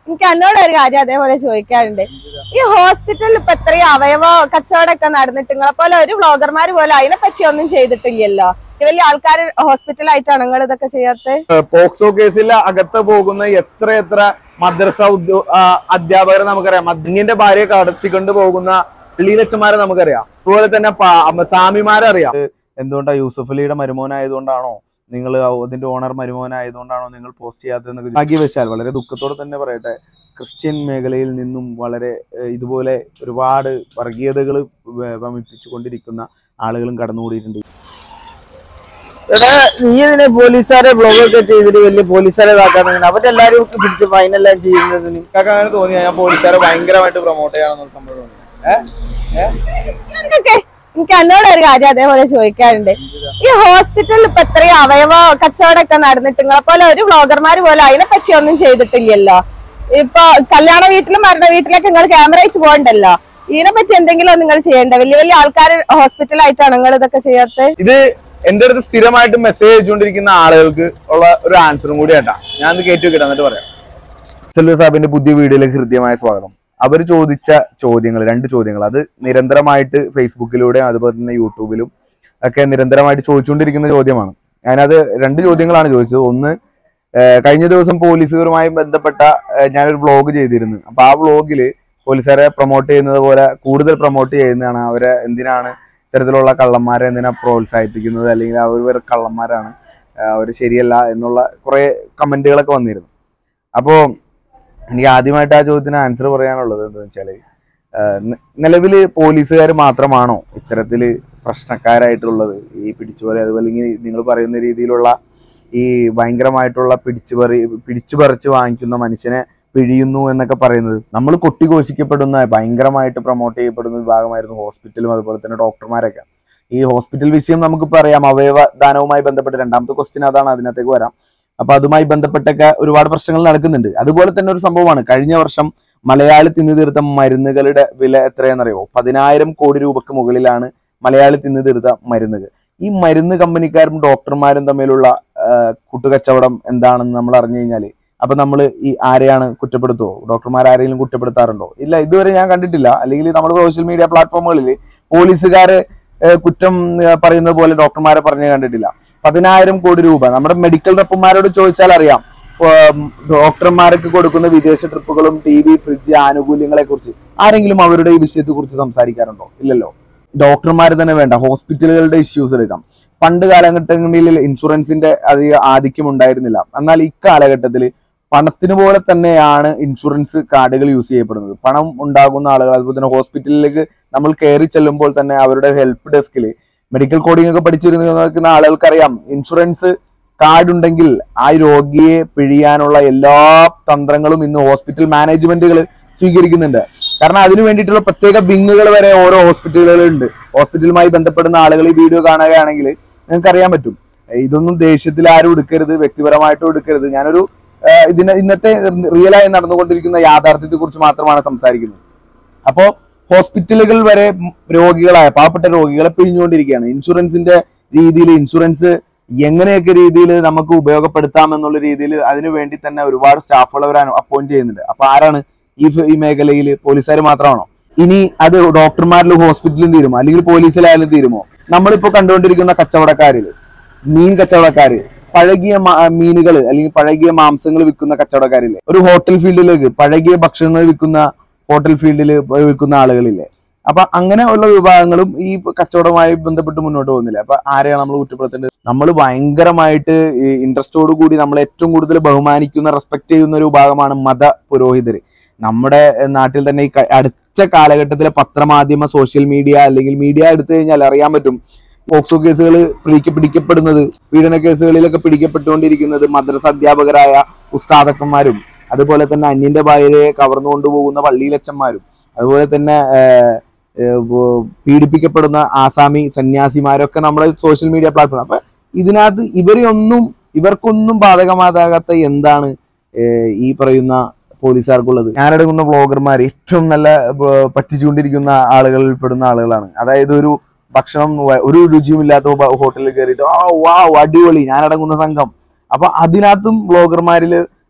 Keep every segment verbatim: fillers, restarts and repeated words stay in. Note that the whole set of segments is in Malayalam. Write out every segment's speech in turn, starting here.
എനിക്ക് എന്നോട് ഒരു കാര്യം അതേപോലെ ചോദിക്കാറുണ്ട്. ഈ ഹോസ്പിറ്റലിൽ ഇപ്പൊ എത്രയും അവയവ കച്ചവടമൊക്കെ നടന്നിട്ട് നിങ്ങളെ പോലെ ഒരു വ്ളോഗർമാര് പോലെ അതിനെ പറ്റി ഒന്നും ചെയ്തിട്ടില്ലല്ലോ. വലിയ ആൾക്കാർ ഹോസ്പിറ്റലായിട്ടാണ് നിങ്ങൾ ഇതൊക്കെ ചെയ്യാത്തത്? പോക്സോ കേസിൽ അകത്ത് പോകുന്ന എത്ര എത്ര മദ്രസ ഉദ്യോ അധ്യാപകരെ നമുക്കറിയാം. മദ്യന്റെ ഭാര്യയെ കടത്തിക്കൊണ്ട് പോകുന്ന പള്ളിയിലച്ചന്മാരെ നമുക്കറിയാം. അതുപോലെ തന്നെ സ്വാമിമാരെ അറിയാം. എന്തുകൊണ്ടാണ് യൂസഫ് അലിയുടെ മരുമോനായതുകൊണ്ടാണോ, നിങ്ങൾ അതിന്റെ ഓണർ മരുമോനായതുകൊണ്ടാണോ നിങ്ങൾ പോസ്റ്റ് ചെയ്യാത്തതെന്നൊക്കെ ഭാഗ്യവശാൽ വളരെ ദുഃഖത്തോടെ തന്നെ പറയട്ടെ, ക്രിസ്ത്യൻ മേഖലയിൽ നിന്നും വളരെ ഇതുപോലെ ഒരുപാട് വർഗീയതകൾ വമിപ്പിച്ചുകൊണ്ടിരിക്കുന്ന ആളുകളും കടന്നുകൂടിയിട്ടുണ്ട്. എടാ, നീ ഇതിനെ പോലീസുകാരെ ബ്ലോഗൊക്കെ ചെയ്തിട്ട് വലിയ പോലീസുകാരെ ഇതാക്കാൻ അവരെല്ലാരും പിടിച്ച് ഫൈനെല്ലാം ചെയ്യുന്നതിന് അങ്ങനെ തോന്നിയാ ഞാൻ പോലീസുകാരെ ഭയങ്കരമായിട്ട് പ്രൊമോട്ട് ചെയ്യാനുള്ള സംഭവം. എനിക്ക് എന്നോട് ഒരു കാര്യം അതേപോലെ ചോദിക്കാറുണ്ട്. ഈ ഹോസ്പിറ്റലിൽ ഇപ്പൊ എത്രയും അവയവ കച്ചവടമൊക്കെ നടന്നിട്ട് നിങ്ങളെ പോലെ ഒരു വ്ളോഗർമാര് പോലെ അതിനെ പറ്റി ഒന്നും ചെയ്തിട്ടില്ലല്ലോ. ഇപ്പൊ കല്യാണ വീട്ടിലും മരണ വീട്ടിലൊക്കെ നിങ്ങൾ ക്യാമറ വെച്ച് പോകണ്ടല്ലോ. ഇതിനെ പറ്റി എന്തെങ്കിലും നിങ്ങൾ ചെയ്യണ്ട? വലിയ വലിയ ആൾക്കാർ ഹോസ്പിറ്റലായിട്ടാണ് നിങ്ങൾ ഇതൊക്കെ ചെയ്യാത്തത്? ഇത് എന്റെ അടുത്ത് സ്ഥിരമായിട്ട് മെസ്സേജ് അയച്ചുകൊണ്ടിരിക്കുന്ന ആളുകൾക്ക് ഉള്ള ഒരു ആൻസറും കൂടി കേട്ടാ ഞാൻ ഇത് കേട്ടു കിട്ടാൻ എന്നിട്ട് പറയാം. സെല്ലു സാഹിബിന്റെ പുതിയ വീഡിയോയിലേക്ക് ഹൃദ്യമായ സ്വാഗതം. അവർ ചോദിച്ച ചോദ്യങ്ങൾ, രണ്ട് ചോദ്യങ്ങൾ, അത് നിരന്തരമായിട്ട് ഫേസ്ബുക്കിലൂടെ അതുപോലെ തന്നെ യൂട്യൂബിലും ഒക്കെ നിരന്തരമായിട്ട് ചോദിച്ചുകൊണ്ടിരിക്കുന്ന ചോദ്യമാണ്. ഞാനത് രണ്ട് ചോദ്യങ്ങളാണ് ചോദിച്ചത്. ഒന്ന്, കഴിഞ്ഞ ദിവസം പോലീസുകാരുമായി ബന്ധപ്പെട്ട ഞാനൊരു വ്ളോഗ് ചെയ്തിരുന്നു. അപ്പൊ ആ വ്ളോഗില് പോലീസുകാരെ പ്രൊമോട്ട് ചെയ്യുന്നത് പോലെ കൂടുതൽ പ്രൊമോട്ട് ചെയ്യുന്നതാണ്. അവരെ എന്തിനാണ് ഇത്തരത്തിലുള്ള കള്ളന്മാരെ എന്തിനാ പ്രോത്സാഹിപ്പിക്കുന്നത്, അല്ലെങ്കിൽ അവർ കള്ളന്മാരാണ്, അവർ ശരിയല്ല എന്നുള്ള കുറെ കമന്റുകളൊക്കെ വന്നിരുന്നു. അപ്പോ എനിക്ക് ആദ്യമായിട്ട് ആ ചോദ്യത്തിന് ആൻസർ പറയാനുള്ളത് എന്താണെന്ന് വെച്ചാല്, നിലവില് പോലീസുകാർ മാത്രമാണോ ഇത്തരത്തില് പ്രശ്നക്കാരായിട്ടുള്ളത്? ഈ പിടിച്ചുപറി അതുപോലെ നിങ്ങൾ പറയുന്ന രീതിയിലുള്ള ഈ ഭയങ്കരമായിട്ടുള്ള പിടിച്ചുപറി പിടിച്ചുപറിച്ച് വാങ്ങിക്കുന്ന മനുഷ്യനെ പിഴിയുന്നു എന്നൊക്കെ പറയുന്നത്. നമ്മൾ കൊട്ടിഘോഷിക്കപ്പെടുന്ന ഭയങ്കരമായിട്ട് പ്രൊമോട്ട് ചെയ്യപ്പെടുന്ന വിഭാഗമായിരുന്നു ഹോസ്പിറ്റലും അതുപോലെ തന്നെ ഡോക്ടർമാരൊക്കെ. ഈ ഹോസ്പിറ്റൽ വിഷയം നമുക്കിപ്പോൾ അറിയാം. അവയവ ദാനവുമായി ബന്ധപ്പെട്ട് രണ്ടാമത്തെ ക്വസ്റ്റ്യൻ അതാണ്, അതിനകത്തേക്ക് വരാം. അപ്പൊ അതുമായി ബന്ധപ്പെട്ടൊക്കെ ഒരുപാട് പ്രശ്നങ്ങൾ നടക്കുന്നുണ്ട്. അതുപോലെ തന്നെ ഒരു സംഭവമാണ്, കഴിഞ്ഞ വർഷം മലയാളി തിന്നു തീർത്ത മരുന്നുകളുടെ വില എത്രയാണെന്നറിയോ? പതിനായിരം കോടി രൂപക്ക് മുകളിലാണ് മലയാളി തിന്നു തീർത്ത മരുന്നുകൾ. ഈ മരുന്ന് കമ്പനിക്കാരും ഡോക്ടർമാരും തമ്മിലുള്ള കൂട്ടുകച്ചവടം എന്താണെന്ന് നമ്മൾ അറിഞ്ഞു കഴിഞ്ഞാല് അപ്പൊ നമ്മൾ ഈ ആരെയാണ് കുറ്റപ്പെടുത്തുവോ? ഡോക്ടർമാർ ആരെങ്കിലും കുറ്റപ്പെടുത്താറുണ്ടോ? ഇല്ല, ഇതുവരെ ഞാൻ കണ്ടിട്ടില്ല. അല്ലെങ്കിൽ നമ്മൾ സോഷ്യൽ മീഡിയ പ്ലാറ്റ്ഫോമുകളിൽ പോലീസുകാരെ കുറ്റം പറയുന്നത് പോലെ ഡോക്ടർമാരെ പറഞ്ഞു കണ്ടിട്ടില്ല. പതിനായിരം കോടി രൂപ നമ്മുടെ മെഡിക്കൽ റെപ്പുമാരോട് ചോദിച്ചാൽ അറിയാം. ഡോക്ടർമാർക്ക് കൊടുക്കുന്ന വിദേശ ട്രിപ്പുകളും ടി വി, ഫ്രിഡ്ജ്, ആനുകൂല്യങ്ങളെ കുറിച്ച് ആരെങ്കിലും അവരുടെ ഈ വിഷയത്തെ കുറിച്ച് സംസാരിക്കാറുണ്ടോ? ഇല്ലല്ലോ. ഡോക്ടർമാർ തന്നെ വേണ്ട, ഹോസ്പിറ്റലുകളുടെ ഇഷ്യൂസ് എടുക്കാം. പണ്ട് കാലഘട്ടങ്ങളിൽ ഇൻഷുറൻസിന്റെ അധികം ആധിക്യം ഉണ്ടായിരുന്നില്ല. എന്നാൽ ഇക്കാലഘട്ടത്തിൽ പണത്തിന് പോലെ തന്നെയാണ് ഇൻഷുറൻസ് കാർഡുകൾ യൂസ് ചെയ്യപ്പെടുന്നത്. പണം ഉണ്ടാകുന്ന ആളുകൾ, അതുപോലെ തന്നെ ഹോസ്പിറ്റലിലേക്ക് നമ്മൾ കയറി ചെല്ലുമ്പോൾ തന്നെ അവരുടെ ഹെൽപ്പ് ഡെസ്കിൽ മെഡിക്കൽ കോഡിംഗ് ഒക്കെ പഠിച്ചിരുന്ന ആളുകൾക്കറിയാം, ഇൻഷുറൻസ് കാർഡ് ഉണ്ടെങ്കിൽ ആ രോഗിയെ പിഴിയാനുള്ള എല്ലാ തന്ത്രങ്ങളും ഇന്ന് ഹോസ്പിറ്റൽ മാനേജ്മെന്റുകൾ സ്വീകരിക്കുന്നുണ്ട്. കാരണം അതിനു വേണ്ടിയിട്ടുള്ള പ്രത്യേക വിങ്ങുകൾ വരെ ഓരോ ഹോസ്പിറ്റലുകളുണ്ട്. ഹോസ്പിറ്റലുമായി ബന്ധപ്പെടുന്ന ആളുകൾ ഈ വീഡിയോ കാണുകയാണെങ്കിൽ നിങ്ങൾക്ക് അറിയാൻ പറ്റും. ഇതൊന്നും ദേഷ്യത്തിൽ ആരും എടുക്കരുത്, വ്യക്തിപരമായിട്ടും എടുക്കരുത്. ഞാനൊരു ഇതിന് ഇന്നത്തെ റിയലായി നടന്നുകൊണ്ടിരിക്കുന്ന യാഥാർത്ഥ്യത്തെ കുറിച്ച് മാത്രമാണ് സംസാരിക്കുന്നത്. അപ്പോ ഹോസ്പിറ്റലുകൾ വരെ രോഗികളായ പാവപ്പെട്ട രോഗികളെ പിഴിഞ്ഞുകൊണ്ടിരിക്കുകയാണ്. ഇൻഷുറൻസിന്റെ രീതിയിൽ ഇൻഷുറൻസ് എങ്ങനെയൊക്കെ രീതിയിൽ നമുക്ക് ഉപയോഗപ്പെടുത്താം എന്നുള്ള രീതിയിൽ അതിനു വേണ്ടി തന്നെ ഒരുപാട് സ്റ്റാഫുകൾ അവർ അപ്പോയിന്റ് ചെയ്യുന്നുണ്ട്. അപ്പൊ ആരാണ് ഈ ഈ മേഖലയിൽ? പോലീസുകാർ മാത്രമാണോ? ഇനി അത് ഡോക്ടർമാരിലും ഹോസ്പിറ്റലിലും തീരുമോ, അല്ലെങ്കിൽ പോലീസിലായാലും തീരുമോ? നമ്മളിപ്പോ കണ്ടുകൊണ്ടിരിക്കുന്ന കച്ചവടക്കാരില്, മീൻ കച്ചവടക്കാര്, പഴകിയ മീനുകൾ അല്ലെങ്കിൽ പഴകിയ മാംസങ്ങൾ വിൽക്കുന്ന കച്ചവടക്കാരില്ലേ, ഒരു ഹോട്ടൽ ഫീൽഡിലേക്ക് പഴകിയ ഭക്ഷണങ്ങൾ വിൽക്കുന്ന ഹോട്ടൽ ഫീൽഡിൽ വിൽക്കുന്ന ആളുകളില്ലേ, അപ്പൊ അങ്ങനെ ഉള്ള വിഭാഗങ്ങളും ഈ കച്ചവടവുമായി ബന്ധപ്പെട്ട് മുന്നോട്ട് പോകുന്നില്ല. അപ്പൊ ആരെയാണ് നമ്മൾ കുറ്റപ്പെടുത്തേണ്ടത്? നമ്മൾ ഭയങ്കരമായിട്ട് ഇൻട്രസ്റ്റോട് കൂടി നമ്മൾ ഏറ്റവും കൂടുതൽ ബഹുമാനിക്കുന്ന, റെസ്പെക്ട് ചെയ്യുന്ന ഒരു വിഭാഗമാണ് മത പുരോഹിതര്. നമ്മുടെ നാട്ടിൽ തന്നെ ഈ അടുത്ത കാലഘട്ടത്തിലെ പത്രമാധ്യമ സോഷ്യൽ മീഡിയ അല്ലെങ്കിൽ മീഡിയ എടുത്തു കഴിഞ്ഞാൽ അറിയാൻ പറ്റും, പോക്സോ കേസുകൾ പിടിക്ക പിടിക്കപ്പെടുന്നത് പീഡന കേസുകളിലൊക്കെ പിടിക്കപ്പെട്ടുകൊണ്ടിരിക്കുന്നത് മദ്രസ അധ്യാപകരായ ഉസ്താദക്കന്മാരും അതുപോലെ തന്നെ അന്യന്റെ ഭാര്യയെ കവർന്നു കൊണ്ടുപോകുന്ന പള്ളിയിലച്ചന്മാരും അതുപോലെ തന്നെ പീഡിപ്പിക്കപ്പെടുന്ന ആസാമി സന്യാസിമാരൊക്കെ നമ്മുടെ സോഷ്യൽ മീഡിയ പ്ലാറ്റ്ഫോം. അപ്പൊ ഇതിനകത്ത് ഇവരെയൊന്നും ഇവർക്കൊന്നും ബാധകമാകാത്ത എന്താണ് ഈ പറയുന്ന പോലീസുകാർക്കുള്ളത്? ഞാനടങ്ങുന്ന ബ്ലോഗർമാർ ഏറ്റവും നല്ല പറ്റിച്ചുകൊണ്ടിരിക്കുന്ന ആളുകളിൽ പെടുന്ന ആളുകളാണ്. അതായത് ഒരു ഭക്ഷണം ഒരു രുചിയുമില്ലാത്ത ഹോട്ടലിൽ കയറിയിട്ട് ആ വാ അടിപൊളി ഞാനടങ്ങുന്ന സംഘം. അപ്പൊ അതിനകത്തും ബ്ലോഗർമാരിൽ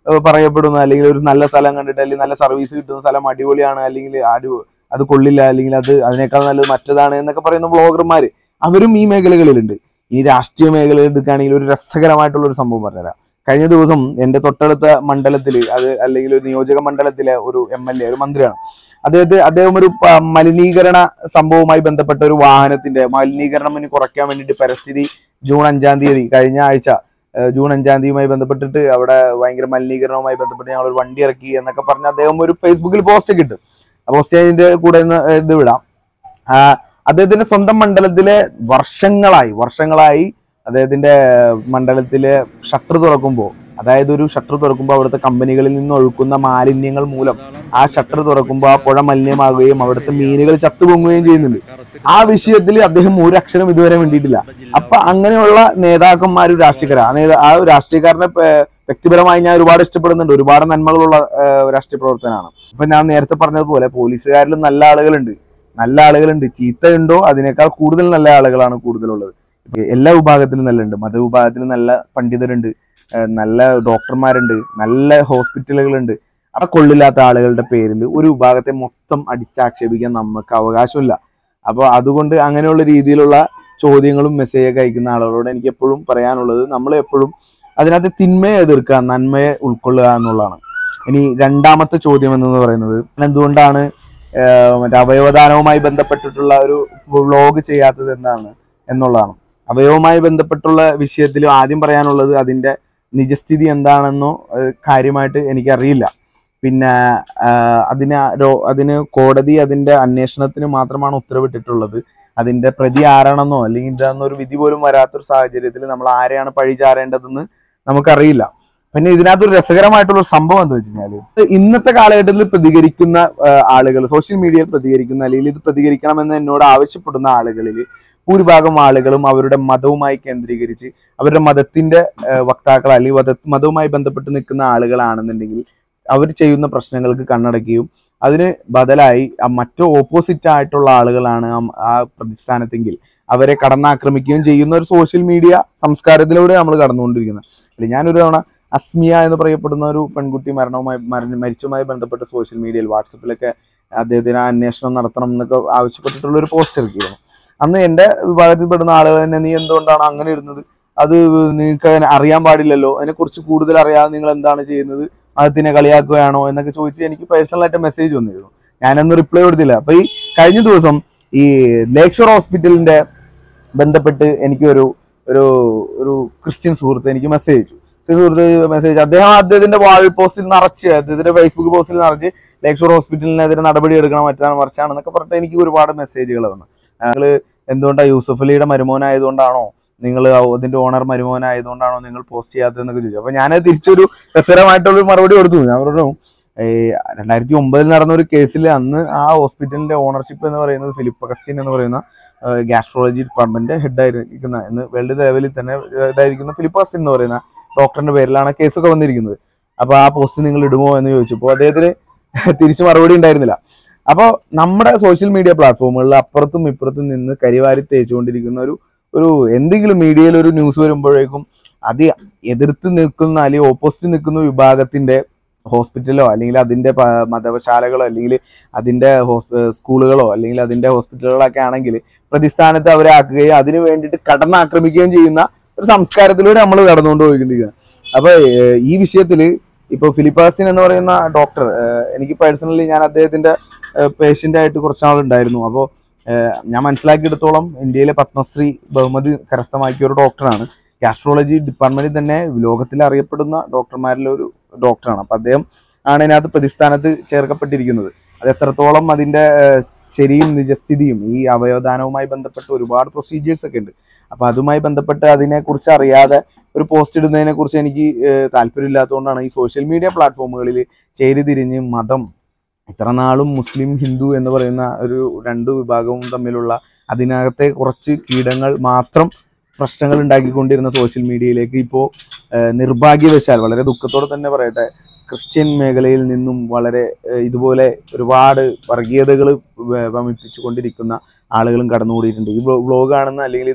പറയപ്പെടുന്ന, അല്ലെങ്കിൽ ഒരു നല്ല സ്ഥലം കണ്ടിട്ട് അല്ലെങ്കിൽ നല്ല സർവീസ് കിട്ടുന്ന സ്ഥലം അടിപൊളിയാണ്, അല്ലെങ്കിൽ അടി അത് കൊള്ളില്ല, അല്ലെങ്കിൽ അത് അതിനേക്കാൾ നല്ലത് മറ്റതാണ് എന്നൊക്കെ പറയുന്ന ബ്ലോഗർമാര് അവരും ഈ മേഖലകളിലുണ്ട്. ഈ രാഷ്ട്രീയ മേഖല എടുക്കുകയാണെങ്കിൽ ഒരു രസകരമായിട്ടുള്ള ഒരു സംഭവം പറഞ്ഞുതരാം. കഴിഞ്ഞ ദിവസം എന്റെ തൊട്ടടുത്ത മണ്ഡലത്തില്, അത് അല്ലെങ്കിൽ ഒരു നിയോജക മണ്ഡലത്തിലെ ഒരു എം എൽ എ, ഒരു മന്ത്രിയാണ്, അദ്ദേഹത്തെ അദ്ദേഹം ഒരു മലിനീകരണ സംഭവവുമായി ബന്ധപ്പെട്ട ഒരു വാഹനത്തിന്റെ മലിനീകരണം ഇനി കുറയ്ക്കാൻ വേണ്ടിയിട്ട് പരിസ്ഥിതി ജൂൺ അഞ്ചാം തീയതി കഴിഞ്ഞ ആഴ്ച ജൂൺ അഞ്ചാം തീയതിയുമായി ബന്ധപ്പെട്ടിട്ട് അവിടെ ഭയങ്കര മലിനീകരണവുമായി ബന്ധപ്പെട്ട് ഞങ്ങൾ ഒരു വണ്ടി ഇറക്കി എന്നൊക്കെ പറഞ്ഞ് അദ്ദേഹം ഒരു ഫേസ്ബുക്കിൽ പോസ്റ്റ് ഒക്കെ ഇട്ടു. ആ പോസ്റ്റ് അതിന്റെ കൂടെ ഇത് വിടാം. അദ്ദേഹത്തിന്റെ സ്വന്തം മണ്ഡലത്തിലെ വർഷങ്ങളായി വർഷങ്ങളായി അദ്ദേഹത്തിന്റെ മണ്ഡലത്തിലെ ഷട്ടർ തുറക്കുമ്പോൾ, അതായത് ഒരു ഷട്ടർ തുറക്കുമ്പോൾ അവിടുത്തെ കമ്പനികളിൽ നിന്ന് ഒഴുക്കുന്ന മാലിന്യങ്ങൾ മൂലം ആ ഷട്ടർ തുറക്കുമ്പോൾ ആ പുഴ മലിനമാകുകയും അവിടുത്തെ മീനുകൾ ചത്തുപൊങ്ങുകയും ചെയ്യുന്നുണ്ട്. ആ വിഷയത്തിൽ അദ്ദേഹം ഒരു അക്ഷരം ഇതുവരെ വേണ്ടിയിട്ടില്ല. അപ്പൊ അങ്ങനെയുള്ള നേതാക്കന്മാർ, രാഷ്ട്രീയക്കാർ, ആ നേതാ ആ രാഷ്ട്രീയക്കാരനെ വ്യക്തിപരമായി ഞാൻ ഒരുപാട് ഇഷ്ടപ്പെടുന്നുണ്ട്. ഒരുപാട് നന്മകളുള്ള രാഷ്ട്രീയ പ്രവർത്തനമാണ്. ഇപ്പൊ ഞാൻ നേരത്തെ പറഞ്ഞതുപോലെ പോലീസുകാരിലും നല്ല ആളുകളുണ്ട്, നല്ല ആളുകളുണ്ട്. ചീത്തയുണ്ടോ അതിനേക്കാൾ കൂടുതൽ നല്ല ആളുകളാണ് കൂടുതലുള്ളത്. എല്ലാ വിഭാഗത്തിലും നല്ലുണ്ട്. മതവിഭാഗത്തിലും നല്ല പണ്ഡിതരുണ്ട്, നല്ല ഡോക്ടർമാരുണ്ട്, നല്ല ഹോസ്പിറ്റലുകളുണ്ട്. അവിടെ കൊള്ളില്ലാത്ത ആളുകളുടെ പേരിൽ ഒരു വിഭാഗത്തെ മൊത്തം അടിച്ചാക്ഷേപിക്കാൻ നമുക്ക് അവകാശമില്ല. അപ്പൊ അതുകൊണ്ട് അങ്ങനെയുള്ള രീതിയിലുള്ള ചോദ്യങ്ങളും മെസ്സേജൊക്കെ അയക്കുന്ന ആളുകളോട് എനിക്ക് എപ്പോഴും പറയാനുള്ളത്, നമ്മൾ എപ്പോഴും അതിനകത്ത് തിന്മയെ എതിർക്കുക, നന്മയെ ഉൾക്കൊള്ളുക എന്നുള്ളതാണ്. ഇനി രണ്ടാമത്തെ ചോദ്യം എന്ന് പറയുന്നത്, എന്തുകൊണ്ടാണ് മറ്റേ അവയവദാനവുമായി ബന്ധപ്പെട്ടിട്ടുള്ള ഒരു വ്ലോഗ് ചെയ്യാത്തത് എന്നാണ് എന്നുള്ളതാണ്. അവയവവുമായി ബന്ധപ്പെട്ടുള്ള വിഷയത്തിൽ ആദ്യം പറയാനുള്ളത്, അതിന്റെ നിജസ്ഥിതി എന്താണെന്നോ കാര്യമായിട്ട് എനിക്കറിയില്ല. പിന്നെ അതിന് അതിന് കോടതി അതിന്റെ അന്വേഷണത്തിന് മാത്രമാണ് ഉത്തരവിട്ടിട്ടുള്ളത്. അതിന്റെ പ്രതി ആരാണെന്നോ അല്ലെങ്കിൽ ഇതാണെന്നോ ഒരു വിധി പോലും വരാത്തൊരു സാഹചര്യത്തിൽ നമ്മൾ ആരെയാണ് പഴി ചാരേണ്ടതെന്ന് നമുക്കറിയില്ല. പിന്നെ ഇതിനകത്തൊരു രസകരമായിട്ടുള്ള സംഭവം എന്താ വെച്ച് കഴിഞ്ഞാല്, ഇന്നത്തെ കാലഘട്ടത്തിൽ പ്രതികരിക്കുന്ന ആളുകൾ, സോഷ്യൽ മീഡിയയിൽ പ്രതികരിക്കുന്ന അല്ലെങ്കിൽ ഇത് പ്രതികരിക്കണമെന്ന് എന്നോട് ആവശ്യപ്പെടുന്ന ആളുകളിൽ ഭൂരിഭാഗം ആളുകളും അവരുടെ മതവുമായി കേന്ദ്രീകരിച്ച് അവരുടെ മതത്തിന്റെ വക്താക്കൾ അല്ലെങ്കിൽ മതവുമായി ബന്ധപ്പെട്ട് നിൽക്കുന്ന ആളുകളാണെന്നുണ്ടെങ്കിൽ അവർ ചെയ്യുന്ന പ്രശ്നങ്ങൾക്ക് കണ്ണടക്കുകയും അതിന് ബദലായി മറ്റു ഓപ്പോസിറ്റ് ആയിട്ടുള്ള ആളുകളാണ് ആ പ്രതിസ്ഥാനത്തെങ്കിൽ അവരെ കടന്നാക്രമിക്കുകയും ചെയ്യുന്ന ഒരു സോഷ്യൽ മീഡിയ സംസ്കാരത്തിലൂടെ നമ്മൾ കടന്നുകൊണ്ടിരിക്കുന്നത്. അല്ലെങ്കിൽ ഞാനൊരു തവണ അസ്മിയ എന്ന് പറയപ്പെടുന്ന ഒരു പെൺകുട്ടി മരണവുമായി മരിച്ചുമായി ബന്ധപ്പെട്ട് സോഷ്യൽ മീഡിയയിൽ വാട്സപ്പിലൊക്കെ അദ്ദേഹത്തിന് അന്വേഷണം നടത്തണം എന്നൊക്കെ ആവശ്യപ്പെട്ടിട്ടുള്ള ഒരു പോസ്റ്റ് ഇറക്കിയിരുന്നു. അന്ന് എന്റെ വിഭാഗത്തിൽപ്പെടുന്ന ആളുകൾ തന്നെ, നീ എന്തുകൊണ്ടാണ് അങ്ങനെ ഇടുന്നത്, അത് നിങ്ങൾക്ക് അറിയാൻ പാടില്ലല്ലോ, അതിനെക്കുറിച്ച് കൂടുതൽ അറിയാതെ നിങ്ങൾ എന്താണ് ചെയ്യുന്നത്, മതത്തിനെ കളിയാക്കുകയാണോ എന്നൊക്കെ ചോദിച്ച് എനിക്ക് പേഴ്സണലായിട്ട് മെസ്സേജ് വന്നിരുന്നു. ഞാനൊന്നും റിപ്ലൈ കൊടുത്തില്ല. അപ്പൊ ഈ കഴിഞ്ഞ ദിവസം ഈ ലേക്ക് ഷോർ ഹോസ്പിറ്റലിന്റെ ബന്ധപ്പെട്ട് എനിക്ക് ഒരു ഒരു ഒരു ക്രിസ്ത്യൻ സുഹൃത്ത് എനിക്ക് മെസ്സേജ് അയച്ചു. സുഹൃത്ത് മെസ്സേജ് അദ്ദേഹം അദ്ദേഹത്തിന്റെ വാൾ പോസ്റ്റിൽ നിറച്ച്, അദ്ദേഹത്തിന്റെ ഫേസ്ബുക്ക് പോസ്റ്റിൽ നിറച്ച് ലേക്ക് ഷോർ ഹോസ്പിറ്റലിനെതിരെ നടപടി എടുക്കണം, മറ്റാണ് മറിച്ചാണെന്നൊക്കെ പറഞ്ഞിട്ട് എനിക്ക് ഒരുപാട് മെസ്സേജുകൾ വന്നു. നിങ്ങള് എന്തുകൊണ്ടാണ് യൂസഫ് അലിയുടെ മരുമോനായതുകൊണ്ടാണോ, നിങ്ങൾ അതിന്റെ ഓണർ മരുമോനായതുകൊണ്ടാണോ നിങ്ങൾ പോസ്റ്റ് ചെയ്യാത്തതെന്നൊക്കെ ചോദിച്ചു. അപ്പൊ ഞാൻ തിരിച്ചൊരു രസകരമായിട്ടുള്ള മറുപടി കൊടുത്തു. ഞാൻ പറഞ്ഞു, ഈ രണ്ടായിരത്തി ഒമ്പതിൽ നടന്ന ഒരു കേസിൽ അന്ന് ആ ഹോസ്പിറ്റലിന്റെ ഓണർഷിപ്പ് എന്ന് പറയുന്നത് ഫിലിപ്പ് അഗസ്റ്റിൻ എന്ന് പറയുന്ന ഗാസ്ട്രോളജി ഡിപ്പാർട്ട്മെന്റ് ഹെഡായിരിക്കുന്ന, എന്ന് വേൾഡ് ലെവലിൽ തന്നെ ഹെഡായിരിക്കുന്ന ഫിലിപ്പ് അഗസ്റ്റിൻ എന്ന് പറയുന്ന ഡോക്ടറിന്റെ പേരിലാണ് കേസൊക്കെ വന്നിരിക്കുന്നത്. അപ്പൊ ആ പോസ്റ്റ് നിങ്ങൾ ഇടുമോ എന്ന് ചോദിച്ചപ്പോൾ അദ്ദേഹത്തിന് തിരിച്ചു മറുപടി ഉണ്ടായിരുന്നില്ല. അപ്പോൾ നമ്മുടെ സോഷ്യൽ മീഡിയ പ്ലാറ്റ്ഫോമുകളിൽ അപ്പുറത്തും ഇപ്പുറത്തും നിന്ന് കരിവാരി തേച്ചുകൊണ്ടിരിക്കുന്ന ഒരു ഒരു എന്തെങ്കിലും മീഡിയയിൽ ഒരു ന്യൂസ് വരുമ്പോഴേക്കും അത് എതിർത്ത് നിൽക്കുന്ന അല്ലെങ്കിൽ ഓപ്പോസിറ്റ് നിൽക്കുന്ന വിഭാഗത്തിന്റെ ഹോസ്പിറ്റലോ അല്ലെങ്കിൽ അതിന്റെ മതശാലകളോ അല്ലെങ്കിൽ അതിന്റെ സ്കൂളുകളോ അല്ലെങ്കിൽ അതിന്റെ ഹോസ്പിറ്റലുകളൊക്കെ ആണെങ്കിൽ പ്രതിസ്ഥാനത്ത് അവരെ ആക്കുകയും അതിനു വേണ്ടിയിട്ട് കടന്നാക്രമിക്കുകയും ചെയ്യുന്ന ഒരു സംസ്കാരത്തിലൂടെ നമ്മൾ കടന്നുകൊണ്ട് പോയിക്കൊണ്ടിരിക്കുകയാണ്. അപ്പൊ ഈ വിഷയത്തിൽ ഇപ്പൊ ഫിലിപ്പ് അഗസ്റ്റിൻ എന്ന് പറയുന്ന ഡോക്ടർ, എനിക്ക് പേഴ്സണലി ഞാൻ അദ്ദേഹത്തിന്റെ പേഷ്യന്റ് ആയിട്ട് കുറച്ചാളുണ്ടായിരുന്നു. അപ്പോൾ ഞാൻ മനസ്സിലാക്കിയെടുത്തോളം ഇന്ത്യയിലെ പത്മശ്രീ ബഹുമതി കരസ്ഥമാക്കിയ ഒരു ഡോക്ടറാണ്. ഗാസ്ട്രോളജി ഡിപ്പാർട്ട്മെന്റിൽ തന്നെ ലോകത്തിൽ അറിയപ്പെടുന്ന ഡോക്ടർമാരിലെ ഒരു ഡോക്ടറാണ്. അപ്പൊ അദ്ദേഹം ആണ് ഇതിനകത്ത് പ്രതിസ്ഥാനത്ത് ചേർക്കപ്പെട്ടിരിക്കുന്നത്. അത് എത്രത്തോളം അതിന്റെ ശരിയും നിജസ്ഥിതിയും ഈ അവയവദാനവുമായി ബന്ധപ്പെട്ട് ഒരുപാട് പ്രൊസീജിയേഴ്സ് ഒക്കെ ഉണ്ട്. അപ്പൊ അതുമായി ബന്ധപ്പെട്ട് അതിനെക്കുറിച്ച് അറിയാതെ ഒരു പോസ്റ്റ് ഇടുന്നതിനെ കുറിച്ച് എനിക്ക് താല്പര്യമില്ലാത്തതുകൊണ്ടാണ് ഈ സോഷ്യൽ മീഡിയ പ്ലാറ്റ്ഫോമുകളിൽ ചേരിതിരിഞ്ഞ് മതം, ഇത്ര നാളും മുസ്ലിം ഹിന്ദു എന്ന് പറയുന്ന ഒരു രണ്ട് വിഭാഗവും തമ്മിലുള്ള അതിനകത്തെ കുറച്ച് കീടങ്ങൾ മാത്രം പ്രശ്നങ്ങൾ ഉണ്ടാക്കിക്കൊണ്ടിരുന്ന സോഷ്യൽ മീഡിയയിലേക്ക് ഇപ്പോൾ നിർഭാഗ്യവശാൽ, വളരെ ദുഃഖത്തോടെ തന്നെ പറയട്ടെ, ക്രിസ്ത്യൻ മേഖലയിൽ നിന്നും വളരെ ഇതുപോലെ ഒരുപാട് വർഗീയതകൾ വമിപ്പിച്ചു കൊണ്ടിരിക്കുന്ന ആളുകളും കടന്നുകൂടിയിട്ടുണ്ട്. ഈ വ്ലോഗ് കാണുന്ന അല്ലെങ്കിൽ ഇത്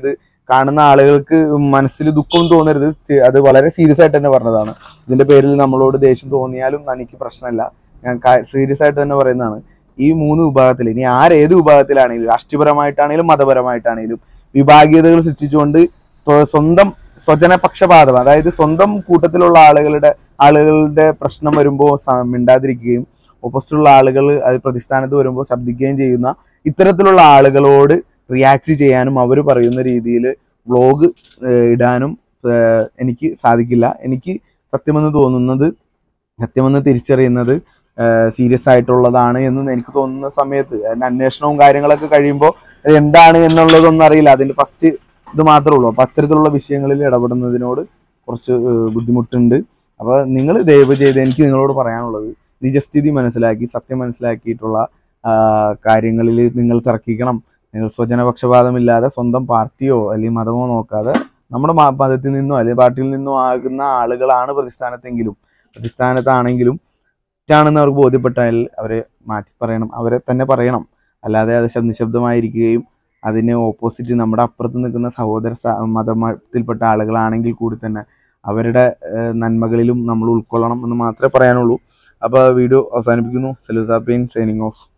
കാണുന്ന ആളുകൾക്ക് മനസ്സിൽ ദുഃഖം തോന്നരുത്. അത് വളരെ സീരിയസ് ആയിട്ട് തന്നെ പറഞ്ഞതാണ്. ഇതിന്റെ പേരിൽ നമ്മളോട് ദേഷ്യം തോന്നിയാലും എനിക്ക് പ്രശ്നമല്ല. ഞാൻ സീരിയസ് ആയിട്ട് തന്നെ പറയുന്നതാണ്. ഈ മൂന്ന് വിഭാഗത്തിൽ ഇനി ആരേത് വിഭാഗത്തിലാണെങ്കിലും, രാഷ്ട്രീയപരമായിട്ടാണെങ്കിലും മതപരമായിട്ടാണെങ്കിലും വിഭാഗീയതകൾ സൃഷ്ടിച്ചുകൊണ്ട് സ്വന്തം സ്വജനപക്ഷപാതം, അതായത് സ്വന്തം കൂട്ടത്തിലുള്ള ആളുകളുടെ ആളുകളുടെ പ്രശ്നം വരുമ്പോൾ മിണ്ടാതിരിക്കുകയും ഓപ്പോസിറ്റുള്ള ആളുകൾ അത് പ്രതിസ്ഥാനത്ത് വരുമ്പോൾ ശബ്ദിക്കുകയും ചെയ്യുന്ന ഇത്തരത്തിലുള്ള ആളുകളോട് റിയാക്ട് ചെയ്യാനും അവർ പറയുന്ന രീതിയിൽ വ്ലോഗ് ഇടാനും എനിക്ക് സാധിക്കില്ല. എനിക്ക് സത്യമെന്ന് തോന്നുന്നത്, സത്യമെന്ന് തിരിച്ചറിയുന്നത് സീരിയസ് ആയിട്ടുള്ളതാണ് എന്ന് എനിക്ക് തോന്നുന്ന സമയത്ത് അതിൻ്റെ അന്വേഷണവും കാര്യങ്ങളൊക്കെ കഴിയുമ്പോൾ അത് എന്താണ് എന്നുള്ളതൊന്നും അറിയില്ല. അതിൻ്റെ ഫസ്റ്റ് ഇത് മാത്രമേ ഉള്ളൂ. അപ്പം അത്തരത്തിലുള്ള വിഷയങ്ങളിൽ ഇടപെടുന്നതിനോട് കുറച്ച് ബുദ്ധിമുട്ടുണ്ട്. അപ്പോൾ നിങ്ങൾ ദയവ് ചെയ്ത് എനിക്ക് നിങ്ങളോട് പറയാനുള്ളത്, നിജസ്ഥിതി മനസ്സിലാക്കി സത്യം മനസ്സിലാക്കിയിട്ടുള്ള കാര്യങ്ങളിൽ നിങ്ങൾ തർക്കിക്കണം. നിങ്ങൾ സ്വജനപക്ഷപാതമില്ലാതെ സ്വന്തം പാർട്ടിയോ അല്ലെങ്കിൽ മതമോ നോക്കാതെ നമ്മുടെ മതത്തിൽ നിന്നോ അല്ലെങ്കിൽ പാർട്ടിയിൽ നിന്നോ ആകുന്ന ആളുകളാണ് പ്രതിസ്ഥാനത്തെങ്കിലും പ്രതിസ്ഥാനത്താണെങ്കിലും തെറ്റാണെന്ന് അവർക്ക് ബോധ്യപ്പെട്ടാൽ അവരെ മാറ്റി പറയണം, അവരെ തന്നെ പറയണം. അല്ലാതെ അത് നിശബ്ദമായിരിക്കുകയും അതിന് ഓപ്പോസിറ്റ് നമ്മുടെ അപ്പുറത്ത് നിൽക്കുന്ന സഹോദര മതത്തിൽപ്പെട്ട ആളുകളാണെങ്കിൽ കൂടി തന്നെ അവരുടെ നന്മകളിലും നമ്മൾ ഉൾക്കൊള്ളണം എന്ന് മാത്രമേ പറയാനുള്ളൂ. അപ്പോൾ വീഡിയോ അവസാനിപ്പിക്കുന്നു. സലൂസാപ്പീൻ സൈനിങ് ഓഫ്.